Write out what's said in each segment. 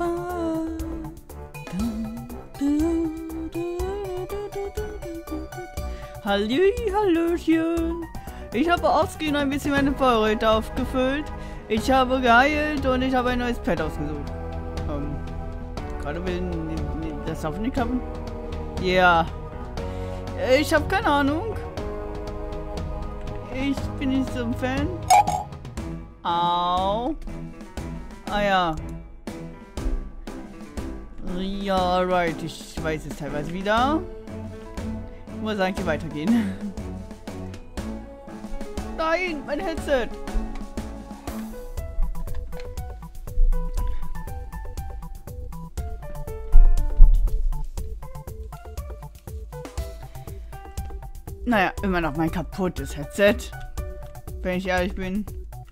Hallöchen. Ich habe ausgehend ein bisschen meine Vorräte aufgefüllt. Ich habe geheilt und ich habe ein neues Pet ausgesucht. Gerade will das auf nicht klappen? Ja. Ich habe keine Ahnung. Ich bin nicht so ein Fan. Au. Ah ja. Ja, right. Ich weiß es teilweise wieder. Ich muss eigentlich weitergehen. Nein, mein Headset. Naja, immer noch mein kaputtes Headset. Wenn ich ehrlich bin.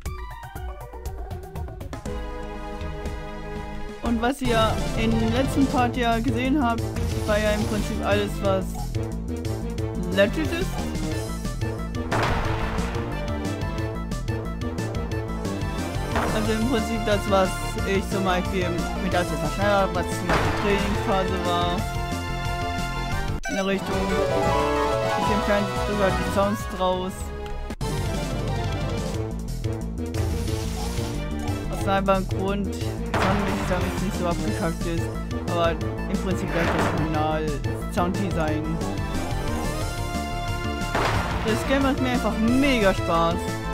Und was ihr in den letzten Part ja gesehen habt, war ja im Prinzip alles, was legit ist. Also im Prinzip das, was ich zum Beispiel mit als verschnellert habe, was in der Trainingsphase war. In der Richtung. Ich entferne sogar die Sounds draus. Aus einem einfachen Grund, damit nicht so abgekackt ist. Aber im Prinzip gleich das Original Sounddesign. Das Game macht mir einfach mega Spaß.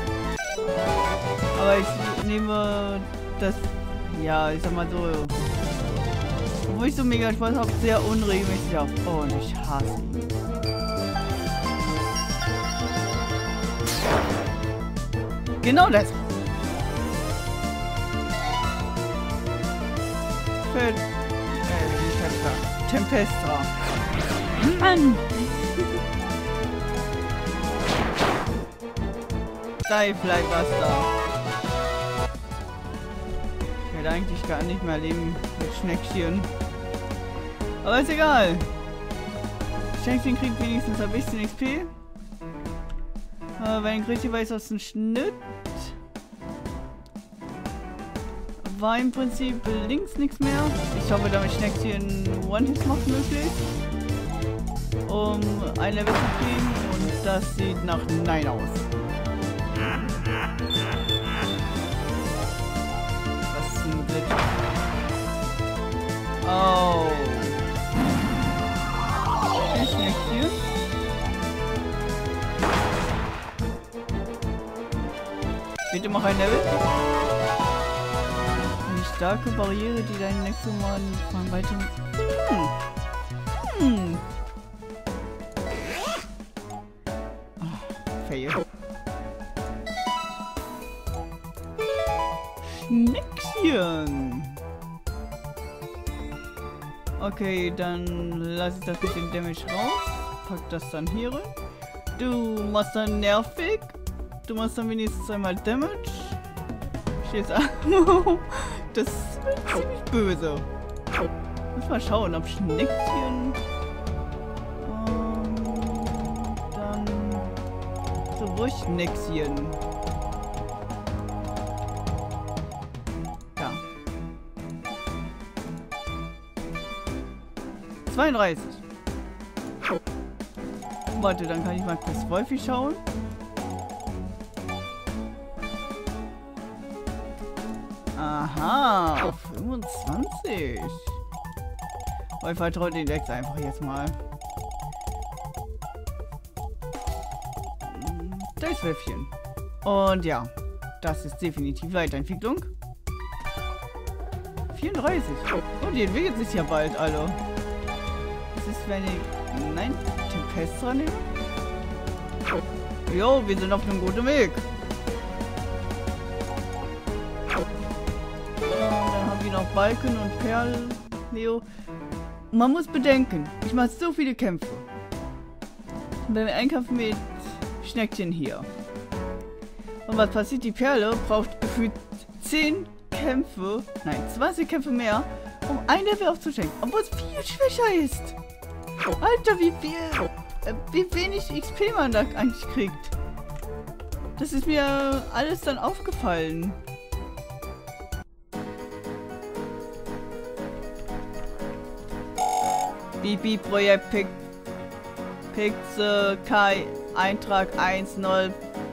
Aber ich nehme das, ja, ich sag mal so, obwohl ich so mega Spaß habe, sehr unregelmäßig auf. Oh, und ich hasse ihn. Genau das. Tempestra. Mann! Fleischbuster. Ich werde eigentlich gar nicht mehr leben mit Schneckchen. Aber ist egal. Schneckchen kriegt wenigstens ein bisschen XP. Wenn ich richtig weiß, aus dem Schnitt war im Prinzip links nichts mehr. Ich hoffe, damit Schneckchen One-Hit macht möglich. Um ein Level zu kriegen. Und das sieht nach Nein aus. Das ist ein Glitch. Oh. Schneckchen. Bitte mach ein Level. Eine starke Barriere, die deinen Nexomon von weitem... Oh, fail. Schneckchen. Okay, dann lasse ich das mit dem Damage raus. Pack das dann hier rein. Du machst dann nervig. Du machst dann wenigstens einmal Damage. Stehst an. Das ist ziemlich böse. Muss mal schauen, ob Schneckchen. Dann. So, wo ist Schneckchen? Ja. 32. Warte, dann kann ich mal kurz Wolfi schauen. Aha, auf 25. Ich vertraue den Dex einfach jetzt mal. Da ist Wölfchen. Und ja, das ist definitiv Weiterentwicklung. 34. Oh, die entwickelt sich ja bald, alle. Das ist, wenn ich... Nein, Tempestra nehme. Jo, wir sind auf einem guten Weg. Noch Balken und Perl, Leo. Man muss bedenken, ich mache so viele Kämpfe. Beim Einkampf mit Schneckchen hier. Und was passiert? Die Perle braucht gefühlt 10 Kämpfe, nein, 20 Kämpfe mehr, um ein Level aufzuschenken. Obwohl es viel schwächer ist. Alter, wie wenig XP man da eigentlich kriegt. Das ist mir alles dann aufgefallen. Bibi-Projekt Pixel Kai Eintrag 115.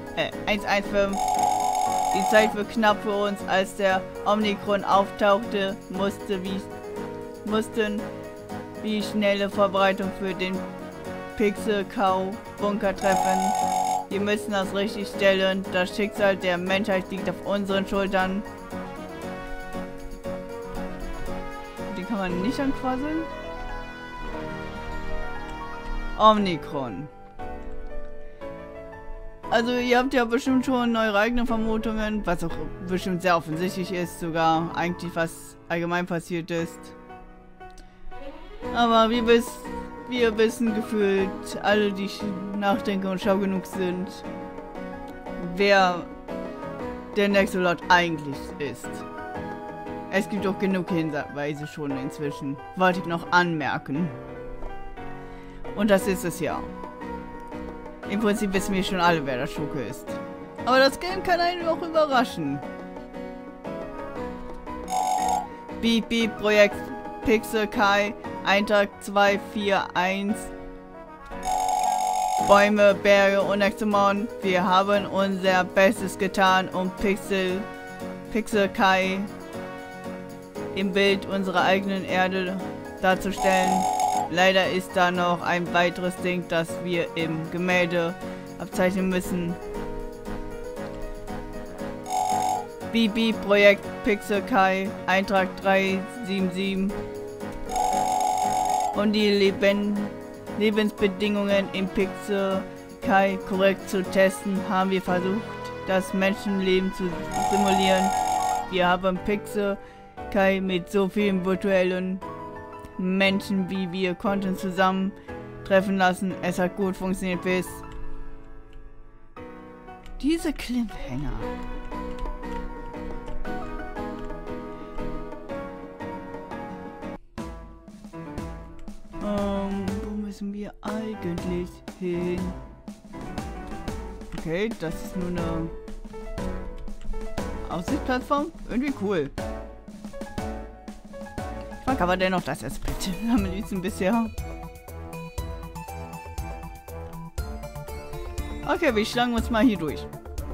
Die Zeit wird knapp für uns, als der Omikron auftauchte, mussten wie schnelle Verbreitung für den Pixel-Kau-Bunker treffen. Wir müssen das richtig stellen. Das Schicksal der Menschheit liegt auf unseren Schultern. Den kann man nicht anquasseln. Omikron. Also ihr habt ja bestimmt schon eure eigenen Vermutungen, was auch bestimmt sehr offensichtlich ist, sogar eigentlich was allgemein passiert ist. Aber wir wissen gefühlt alle, die nachdenken und schlau genug sind, wer der Nexolot eigentlich ist. Es gibt auch genug Hinweise schon inzwischen. Wollte ich noch anmerken. Und das ist es ja. Im Prinzip wissen wir schon alle, wer der Schurke ist. Aber das Game kann einen auch überraschen. Projekt Pixel Kai Eintrag 241. Bäume, Berge und Nexomon. Wir haben unser Bestes getan, um Pixel Kai im Bild unserer eigenen Erde darzustellen. Leider ist da noch ein weiteres Ding, das wir im Gemälde abzeichnen müssen. Projekt Pixel Kai Eintrag 377. Um die Lebensbedingungen im Pixel Kai korrekt zu testen, haben wir versucht, das Menschenleben zu simulieren. Wir haben Pixel Kai mit so vielen virtuellen Menschen wie wir konnten zusammentreffen lassen. Es hat gut funktioniert bis diese Cliffhanger. Wo müssen wir eigentlich hin? Okay, das ist nur eine Aussichtsplattform. Irgendwie cool. Ich mag aber dennoch das Aspekt am liebsten bisher. Okay, wir schlagen uns mal hier durch.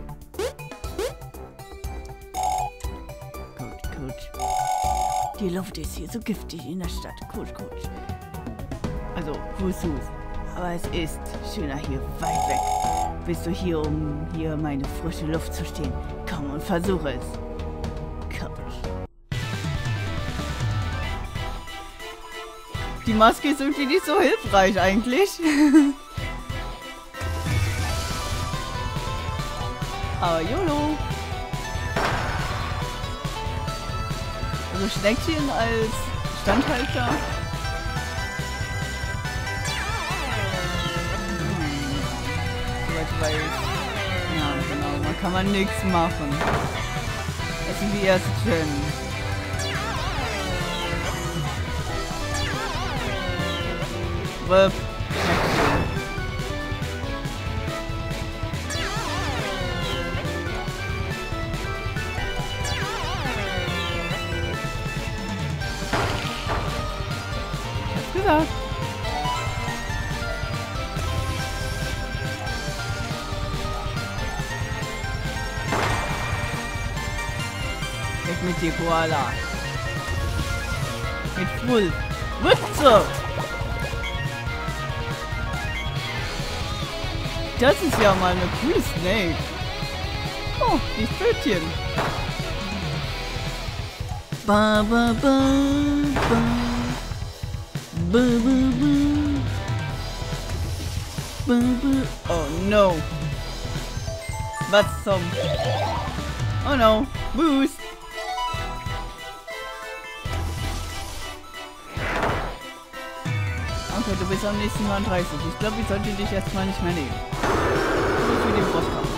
Gut. Die Luft ist hier so giftig in der Stadt. Gut. Also, Fuß. Aber es ist schöner hier weit weg. Bist du hier, um hier meine frische Luft zu stehen? Komm und versuche es. Die Maske ist irgendwie nicht so hilfreich eigentlich. Aber YOLO. Also Schneckchen als Standhalter. Soweit ich weiß. Ja, genau. Da kann man nichts machen. Das sind die ersten. Rüpp. Ich hab's gesagt. Weg mit dir, Koala. Mit Full. Witze! Das ist ja mal eine coole Snake. Oh, die Pfötchen. Ba ba ba ba. Ba ba ba. Ba ba. Oh no. Was zum? Oh no. Boost. Okay, du bist am nächsten Mal 30. Ich glaube, ich sollte dich erstmal nicht mehr nehmen. Für den Bosskampf.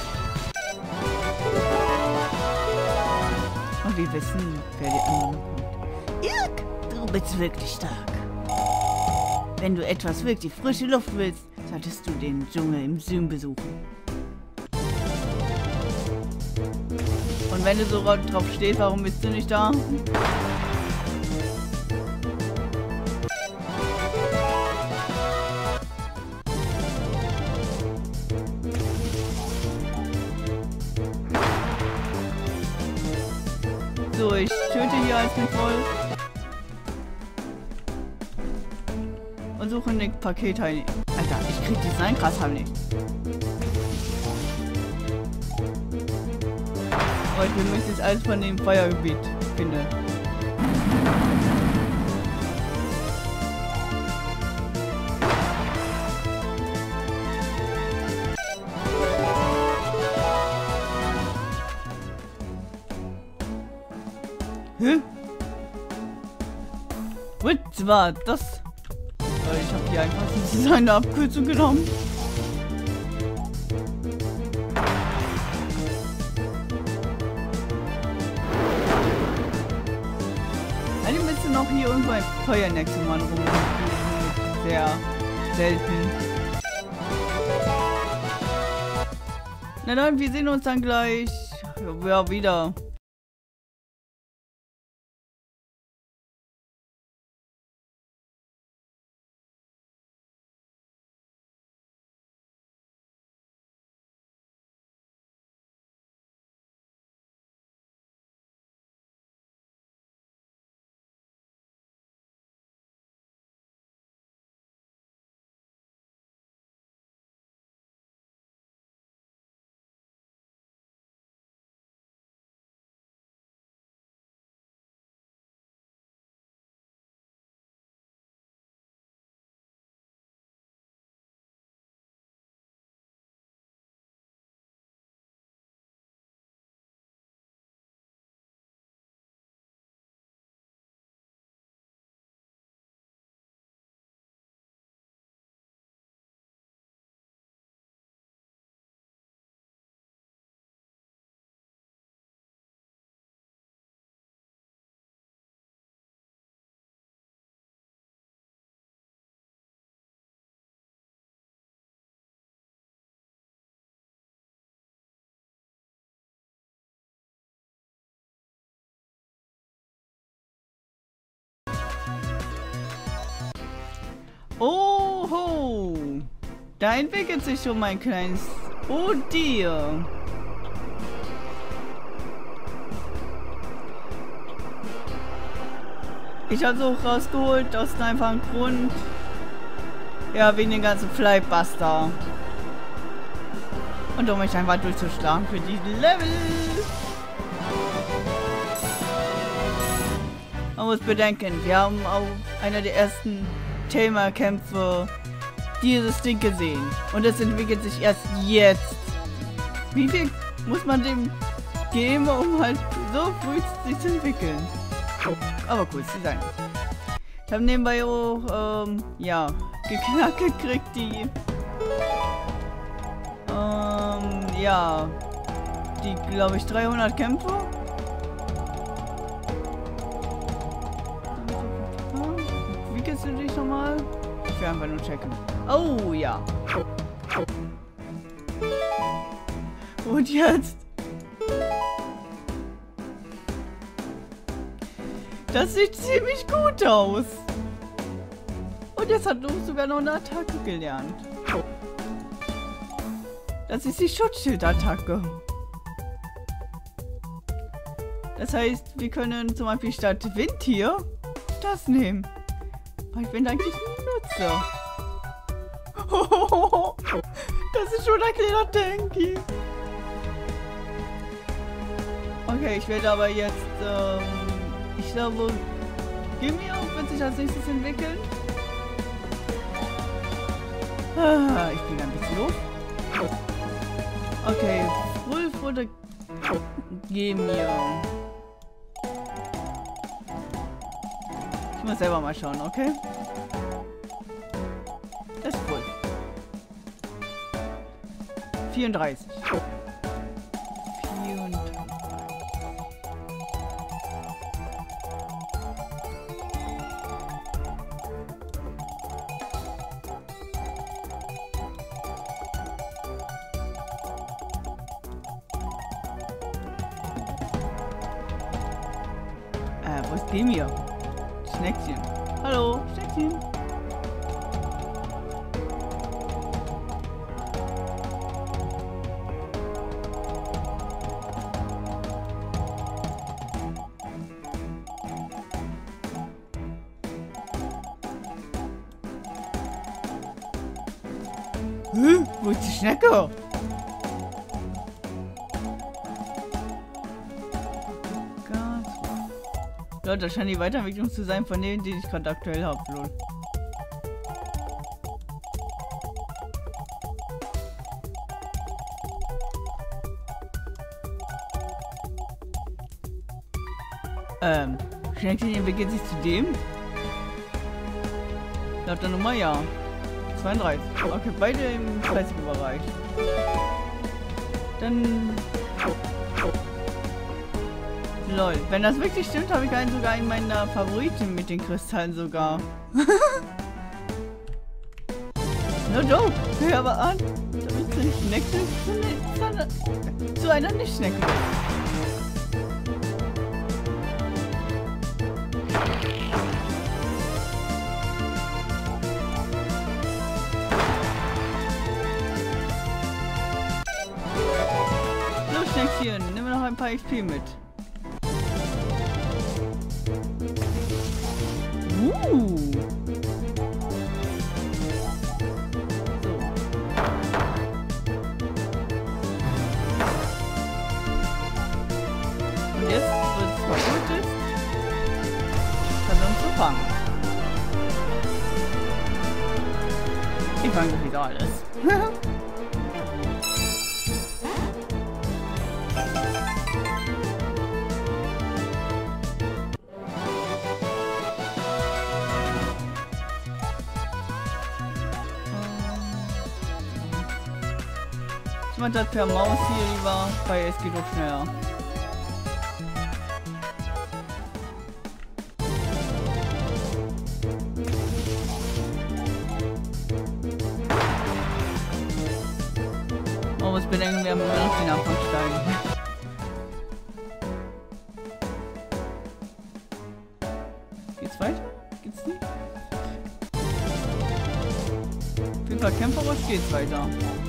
Und wir wissen, wer die anderen kommt. Irk, du bist wirklich stark. Wenn du etwas wirklich frische Luft willst, solltest du den Dschungel im Süden besuchen. Und wenn du so drauf stehst, warum bist du nicht da? So, ich töte hier als mit voll. Und suche ein Paket ein. Alter, ich krieg diesen Grasham nicht. Aber ich möchte jetzt alles von dem Feuergebiet finden. Hä? Was war das? Ich habe hier einfach seine Abkürzung genommen. Eigentlich müsste noch hier irgendwo ein Feuernexoman rum. Sehr selten. Na dann, wir sehen uns dann gleich. Ja, wieder. Oho! Da entwickelt sich schon mein kleines... Oh dir! Ich habe so rausgeholt aus einem einfachen Grund. Ja, wegen den ganzen Flybuster. Und um mich einfach durchzuschlagen für die Level. Man muss bedenken, wir haben auch einer der ersten Thema-Kämpfe dieses Ding gesehen. Und es entwickelt sich erst jetzt. Wie viel muss man dem geben, um halt so früh sich zu entwickeln? Aber cool, sie sein. Ich habe nebenbei auch, ja, geknackt gekriegt, die, ja, die, glaube ich, 300 Kämpfe. Wie kennst du dich nochmal? Ich will einfach nur checken. Oh, ja. Und jetzt? Das sieht ziemlich gut aus. Und jetzt hat Luke sogar noch eine Attacke gelernt. Das ist die Schutzschildattacke. Das heißt, wir können zum Beispiel statt Wind hier das nehmen. Aber ich bin eigentlich ein Nutzer. Das ist schon ein kleiner Tanky. Okay, ich werde aber jetzt, ich glaube, Gimio wird sich als nächstes entwickeln. Ah, ich bin ein bisschen doof. Okay, Wolf oder Gimio. Ich muss selber mal schauen, okay? Das ist Wolf. 34. 34. Wo ist Gimio? Schneckchen. Hallo, Schneckchen. Wo ist die Schnecke? Leute, das scheint die Weiterentwicklung zu sein von denen, die ich gerade aktuell habe. Lol. Schneckchen entwickelt sich zu dem? Laut der Nummer ja. 32. Okay, beide im 30er-Bereich. Dann... Lol, wenn das wirklich stimmt, habe ich einen sogar in meiner Favoriten mit den Kristallen sogar. No joke, hör aber an. Damit eine Schnecke zu einer Nicht-Schnecke. So, Schneckchen, nimm mir noch ein paar XP mit. So. Und jetzt, wo es gut ist, kann er uns so fangen. Ich fange wieder alles. Ich mache das per Maus hier lieber, weil es geht doch schneller. Man muss bedenken, wir haben immer noch den Anfangsstein. Geht's weiter? Geht's nicht? Auf jeden Fall kämpferisch geht's weiter.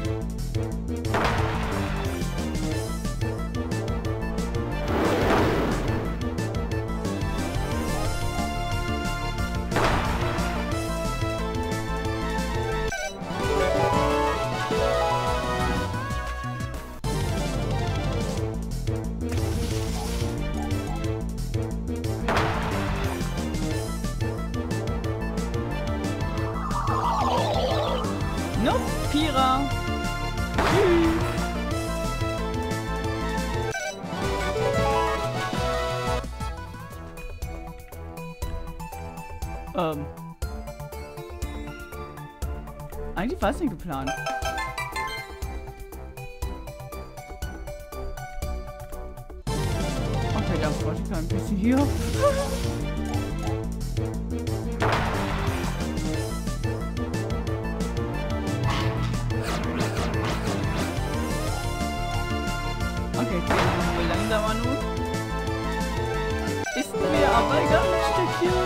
No, Pira. Tschüss. Eigentlich war es nicht geplant. Okay, dann brauche ich ein bisschen hier. Okay, wir langsamer nun. Ist mir aber egal, Stückchen.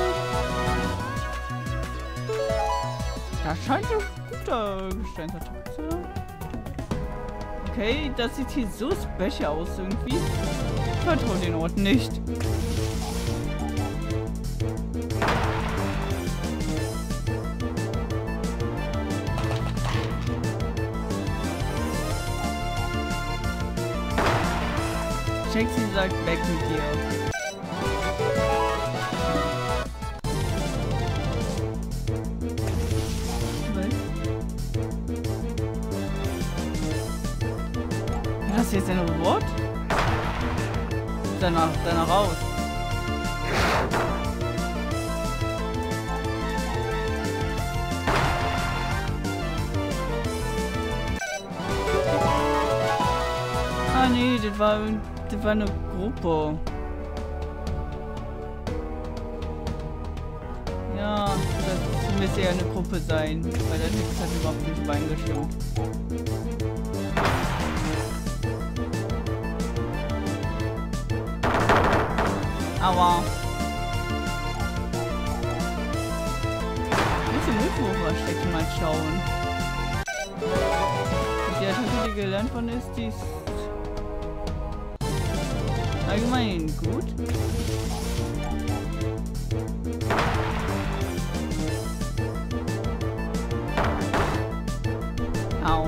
Das scheint ein guter Gesteinsattacke zu sein. Okay, das sieht hier so special aus irgendwie. Ich vertraue den Ort nicht. Shexy sagt weg mit dir. Was ist jetzt ein Robot? Danach raus. Ah nee, das war eine Gruppe. Ja, das müsste ja eine Gruppe sein, weil der Text hat überhaupt nicht übereingestimmt. Aua. Ich muss im Ulfwurfer-Steckchen mal schauen. Die Attacke, die gelernt worden ist, die ist allgemein gut. Au.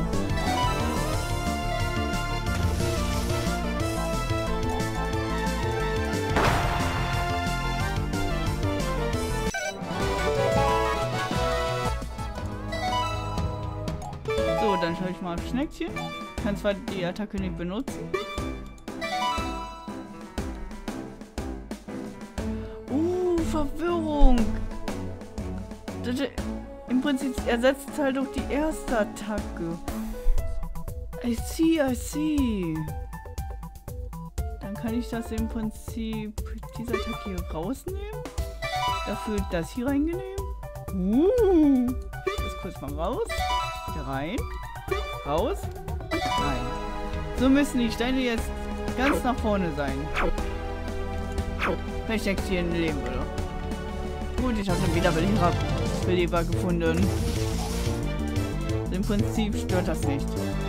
schaue ich mal auf Schneckchen. Kann zwar die Attacke nicht benutzen. Verwirrung. Im Prinzip ersetzt es halt durch die erste Attacke. I see. Dann kann ich das im Prinzip, diese Attacke hier rausnehmen. Dafür das hier reingenehmen. Das kurz mal raus. Wieder rein. Raus. Rein. So müssen die Steine jetzt ganz nach vorne sein. Wenn ich jetzt hier leben würde. Gut, ich habe einen Wiederbeleber gefunden. Im Prinzip stört das nicht.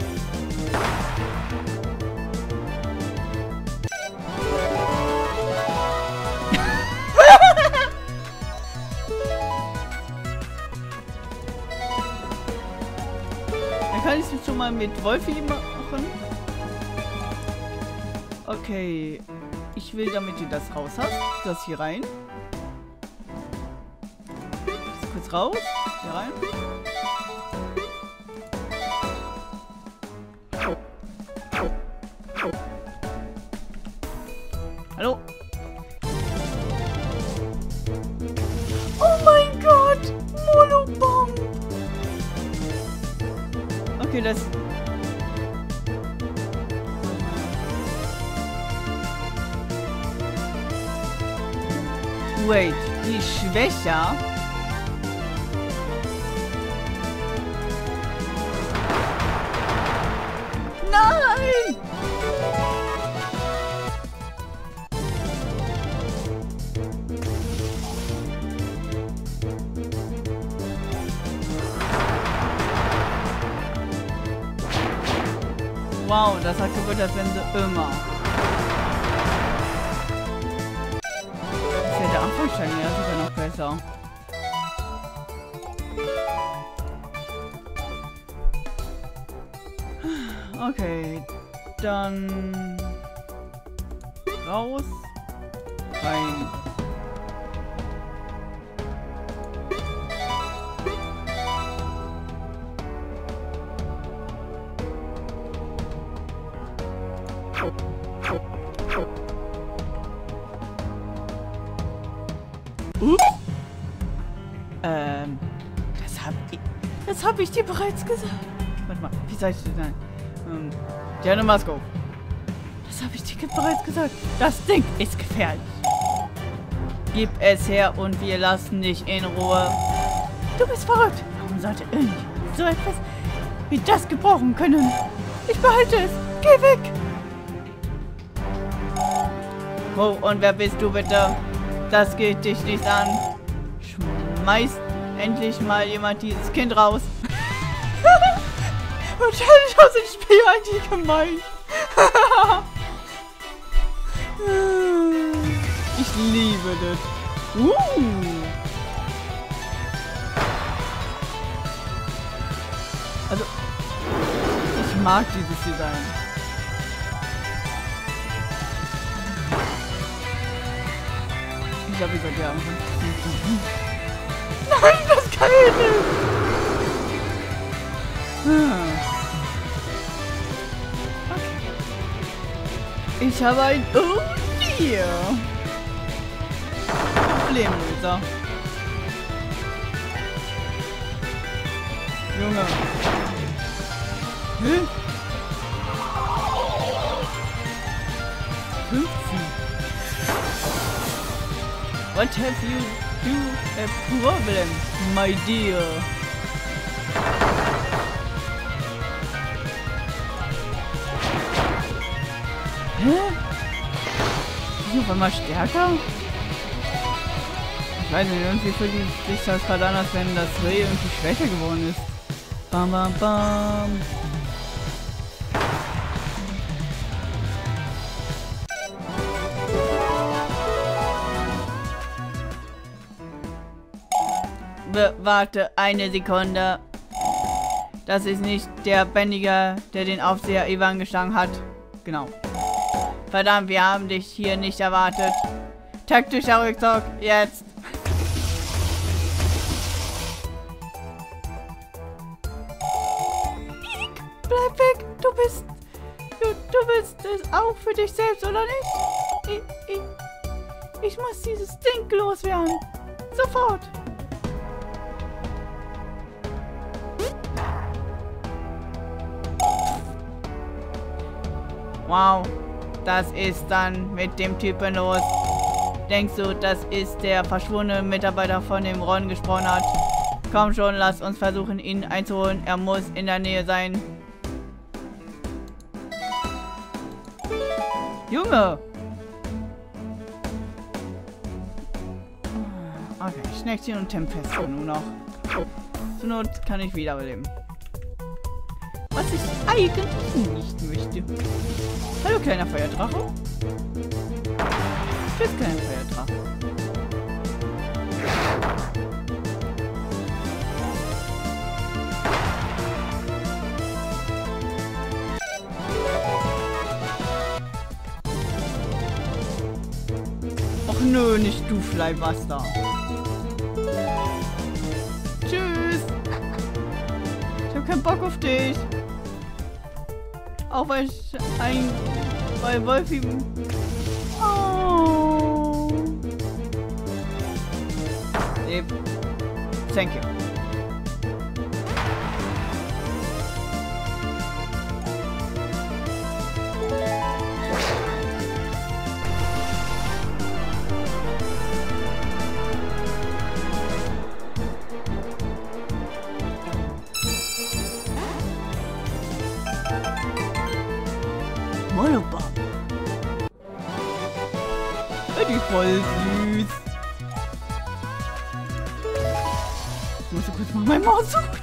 Dann kann ich es schon mal mit Wolfi machen. Okay. Ich will, damit du das raus hast. Das hier rein. Das kurz raus. Hier rein. Hallo? Oh mein Gott! Molobomb! Okay, das... Wait, die ist schwächer. Nein! Wow, das hat gewollt, als wenn sie immer. Der Anfangsstein, ja, das ist ja noch besser. Okay, dann raus, rein. Das hab ich dir bereits gesagt. Warte mal, wie soll ich das sein? Diana Masko. Das habe ich dir bereits gesagt. Das Ding ist gefährlich. Gib es her und wir lassen dich in Ruhe. Du bist verrückt. Warum sollte irgendjemand so etwas wie das gebrauchen können? Ich behalte es. Geh weg. Oh, und wer bist du bitte? Das geht dich nicht an. Schmeißt endlich mal jemand dieses Kind raus. Wahrscheinlich aus dem Spiel eigentlich gemein. Ich liebe das. Also, ich mag dieses Design. Ich glaube, ich sollte ja anfangen. Nein, das kann ich nicht. Okay. Ich habe ein... Oh, dir. Problemlöser. Junge. Hä? 15. What have you a problem, my dear? Hä? Ist auf einmal stärker? Ich weiß nicht, irgendwie fühlt sich das gerade an, als wenn das Reh irgendwie schwächer geworden ist. Bam, bam, bam. Warte eine Sekunde. Das ist nicht der Bändiger, der den Aufseher Ivan geschlagen hat. Genau. Verdammt, wir haben dich hier nicht erwartet. Taktischer Rückzug, jetzt. auch für dich selbst, oder nicht? Ich muss dieses Ding loswerden. Sofort. Wow. Das ist dann mit dem Typen los. Denkst du, das ist der verschwundene Mitarbeiter, von dem Ron gesprochen hat? Komm schon, lass uns versuchen, ihn einzuholen. Er muss in der Nähe sein. Junge! Okay, Schneckchen und Tempest nur noch. Zur Not kann ich wiederbeleben. Was ich eigentlich nicht möchte. Hallo, kleiner Feuerdrache. Tschüss, kleiner Feuerdrache. Och nö, nicht du, Flybuster. Tschüss. Ich hab keinen Bock auf dich. Auch weil ich bei Wolfi... Oh. Leb. Thank you. Molobob. Die ist voll süß. Ich muss kurz mal meine Maus suchen.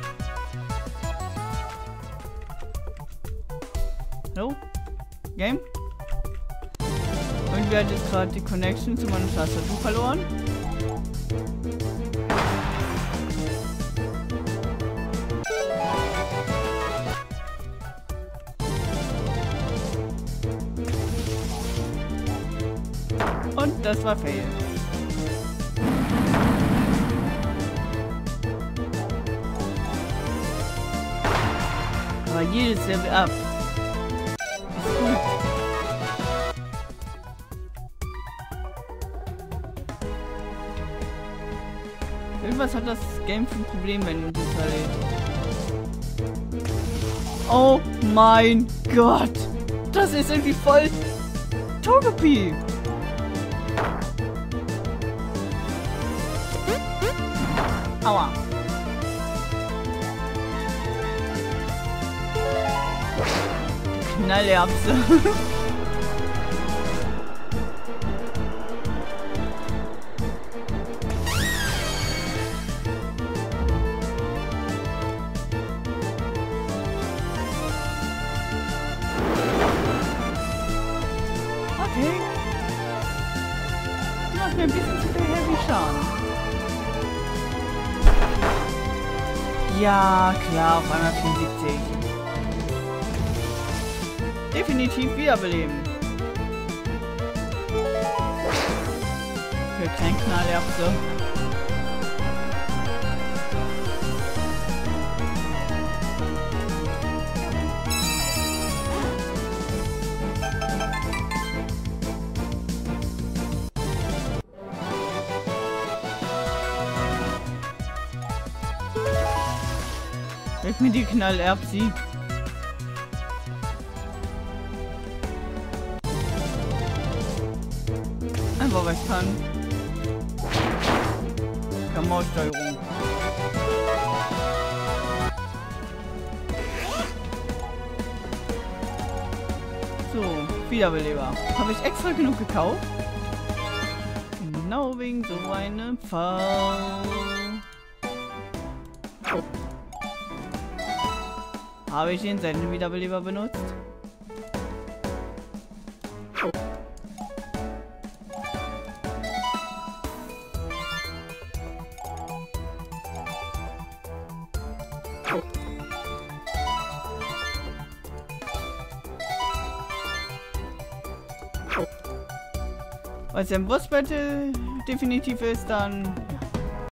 Hallo? Game? Irgendwie hat jetzt gerade die Connection zu meiner Tastatur verloren. Und das war Fail. Aber jedes Level up. Ist gut. Irgendwas hat das Game für ein Problem, wenn du das erlebt. Oh mein Gott! Das ist irgendwie voll Togepi! Aua. Knallerbse. Okay. Du machst mir ein bisschen zu viel Heavy Schaden. Ja, klar, auf einmal 74. Definitiv wiederbeleben. Für kein Knallerbse. Gib mir die Knallerbsi. Einfach was kann. Kammersteuerung. So, Wiederbeleber. Habe ich extra genug gekauft? Genau wegen so einem Fall. Habe ich den Sendenwiederbeleber benutzt? Weil es ein Boss-Battle definitiv ist, dann